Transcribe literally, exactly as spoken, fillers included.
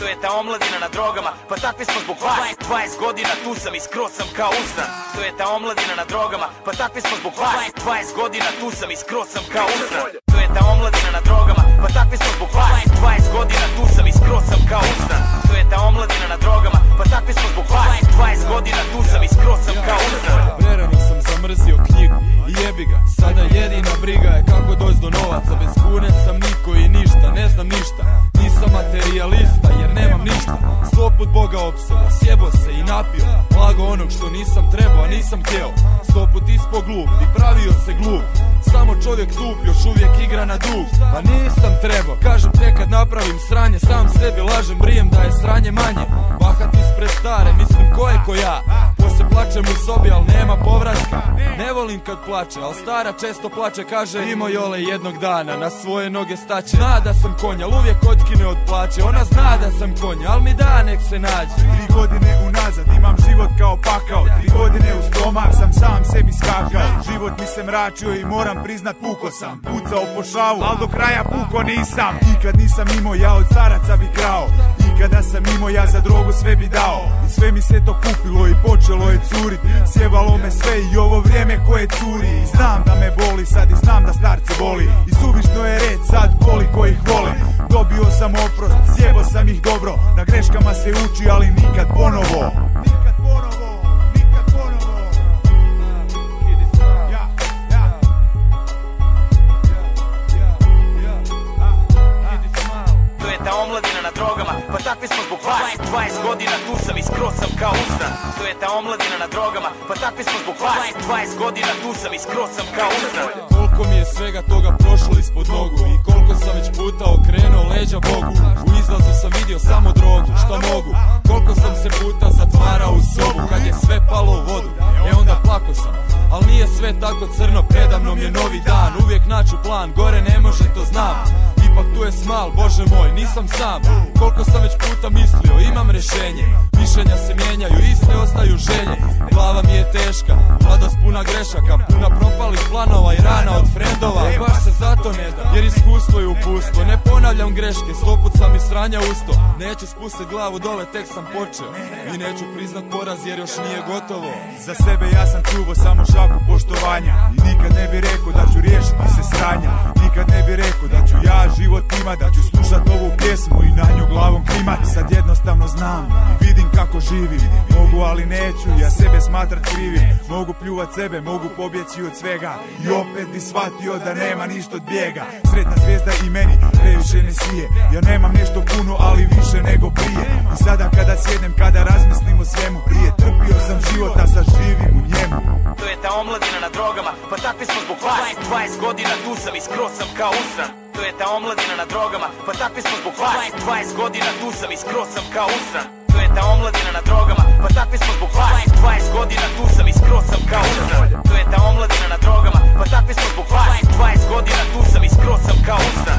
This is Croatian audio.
To je ta omladina na drogama, pa takvi smo zbog vas. Dvadeset godina tu sam i skroz sam kao usran. To je ta omladina na drogama, pa takvi smo zbog vas. Dvadeset godina tu sam i skroz sam kao usran. To je ta omladina na drogama, pa takvi smo zbog vas. Dvadeset godina tu sam i skroz sam kao usran. To je ta omladina na drogama, pa takvi smo zbog vas. Dvadeset godina tu sam i skroz sam kao usran. Prerano sam zamrzio knjigu i jebi ga, sada jedina briga je kako doći do novaca. Bez kune sam niko i ništa, ne znam ništa. Nisam materijalista jer nemam ništa. Sto put Boga opsada, sjebo se i napio. Blago onog što nisam trebao, a nisam htio. Sto put ispo glup i pravio se glup. Samo čovjek tup još uvijek igra na dug. Pa nisam trebao, kažem te kad napravim sranje. Sam sebi lažem, brijem da je sranje manje. Bahat ispred stare, mislim ko je ko ja. Poslije plačem u sobi, al nema povratka. Ne volim kad plače, al stara često plače. Kaže imo Jole jednog dana na svoje noge staće. Zna da sam konja, al uvijek otkine od plaće. Ona zna da sam konja, al mi da nek se nađe. Tri godine unazad imam život kao pakao. Tri godine u stomak sam sam sebi skakao. Život mi se mračio i moram priznat puko sam. Pucao po šavu, al do kraja puko nisam. I kad nisam imao, ja od staraca bi krao. I kada sam imao, ja za drogu sve bi dao. I sve mi se to kupilo i počelo je curit. Sjebalo me sve i ovo vrijeme koje curi. I znam da me boli sad i znam da starce boli. I suvišno je red sad koliko ih volim. Dobio sam oprost, sjebo sam ih dobro. Na greškama se uči, ali nikad ponovo. Nikad ponovo, nikad ponovo. Ja, ja. To je ta omladina na drogama, pa takvi smo zbog vas. Dvadeset godina tu sam i skroz sam kao usran. To je ta omladina na drogama, pa takvi smo zbog vas. Dvadeset godina tu sam i skroz sam kao usran. Koliko mi je svega toga prošlo ispod nogu. I koliko sam već puta okrenuo leđa Bogu. U izlazu sam vidio samo drogu, šta mogu. Koliko sam se puta zatvarao u sobu. Kad je sve palo u vodu, e onda plako sam. Al nije sve tako crno, predamnom je novi dan. Uvijek naću plan, gore ne može, to znam. Ipak tu je smal, bože moj, nisam sam. Koliko sam već puta mislio, imam rješenje. Mišljenja se mijenjaju, iste ostaju želje. Glava mi je teška, mladost puna grešaka. Puna propalih planova i rana od frendova. E baš se zato ne da, jer iskustvo je upustvo. Ne ponavljam greške, sto put sam i sranja usto. Neću spustit glavu dole, tek sam počeo. I neću priznat poraz jer još nije gotovo. Za sebe ja sam čuvao samo šaku poštovanja. I nikad ne bi rekao da ću riješiti se sranja. Nikad ne bi rekao da ću ja život imat. Da ću slušat ovu pjesmu i na nju glavom klimat. Sad jednostavno znam i vidim kako živim. Mogu ali neću, ja sebe smatrat krivim. Mogu pljuvat sebe, mogu pobjeći od svega. I opet bi shvatio da nema ništa od bijega. Sretna zvijezda i meni previše ne sije. Ja nemam nešto puno, ali više nego prije. I sada kada sjednem, kada razmislim o svemu. Prije trpio sam život, a sad živim u njemu. To je ta omladina na drogama, pa takvi smo zbog vas. Dvadeset godina tu sam i skroz sam kao usran. To je ta omladina na drogama, pa takvi smo zbog vas. Dvadeset godina tu sam i skroz sam kao usran. To je ta omladina na drogama, pa takvi smo zbog vas. Dvadeset godina tu sam i skroz sam kao usran. To je ta omladina na drogama, pa takvi smo zbog vas. Dvadeset godina tu sam i skroz sam kao usran.